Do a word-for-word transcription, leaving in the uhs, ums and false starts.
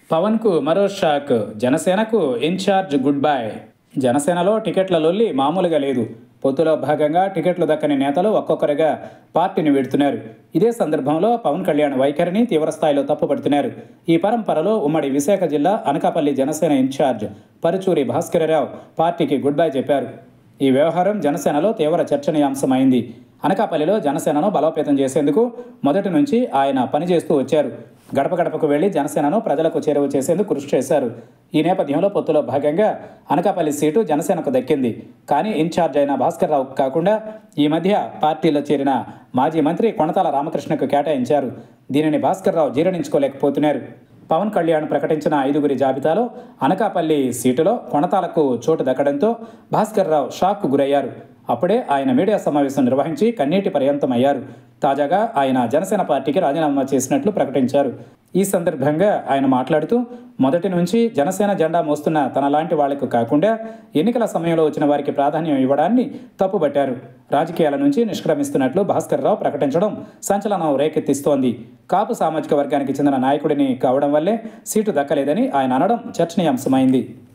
పవన్కు మరో షాక్. జనసేనకు incharge good bye. జనసేనలో టికెట్ల లొల్లి మామూలుగా లేదు. పొత్తులో భాగంగా టికెట్లు దక్కని నేతలు ఒక్కొక్కరిగా పార్టీని వీడుతున్నారు. ఇదే సందర్భంలో పవన్ కళ్యాణ్ వైఖరిని తీవ్రస్థాయిలో తప్పుపడుతున్నారు. ఈ పరంపరలో ఉమ్మడి విశాఖ జిల్లా అనకాపల్లి జనసేన ఇన్ఛార్జ్ పరుచూరి భాస్కరరావు పార్టీకి గుడ్ బై చెప్పారు. ఈ వ్యవహారం జనసేనలో తీవ్ర చర్చనీయాంశమైంది. అనకాపల్లిలో జనసేనను బలోపేతం చేసేందుకు మొదటి నుంచి ఆయన పనిచేస్తూ వచ్చారు. గడప గడపకు వెళ్లి జనసేనను ప్రజలకు చేరువ చేసేందుకు కృషి చేశారు. ఈ నేపథ్యంలో పొత్తులో భాగంగా అనకాపల్లి సీటు జనసేనకు దక్కింది. కానీ ఇన్ఛార్జ్ అయిన భాస్కర్రావు కాకుండా ఈ మధ్య పార్టీలో చేరిన మాజీ మంత్రి కొణతాల రామకృష్ణకు కేటాయించారు. దీనిని భాస్కర్రావు జీర్ణించుకోలేకపోతున్నారు. పవన్ కళ్యాణ్ ప్రకటించిన ఐదుగురి జాబితాలో అనకాపల్లి సీటులో కొణతాలకు చోటు దక్కడంతో భాస్కర్రావు షాక్కు గురయ్యారు. అప్పుడే ఆయన మీడియా సమావేశం నిర్వహించి కన్నీటి పర్యంతమయ్యారు. తాజాగా ఆయన జనసేన పార్టీకి రాజీనామా చేసినట్లు ప్రకటించారు. ఈ సందర్భంగా ఆయన మాట్లాడుతూ, మొదటి నుంచి జనసేన జెండా మోస్తున్న తనలాంటి వాళ్లకు కాకుండా ఎన్నికల సమయంలో వచ్చిన వారికి ప్రాధాన్యం ఇవ్వడాన్ని తప్పుబట్టారు. రాజకీయాల నుంచి నిష్క్రమిస్తున్నట్లు భాస్కర్రావు ప్రకటించడం సంచలనం రేకెత్తిస్తోంది. కాపు సామాజిక వర్గానికి చెందిన నాయకుడిని కావడం వల్లే సీటు దక్కలేదని ఆయన అనడం చర్చనీయాంశమైంది.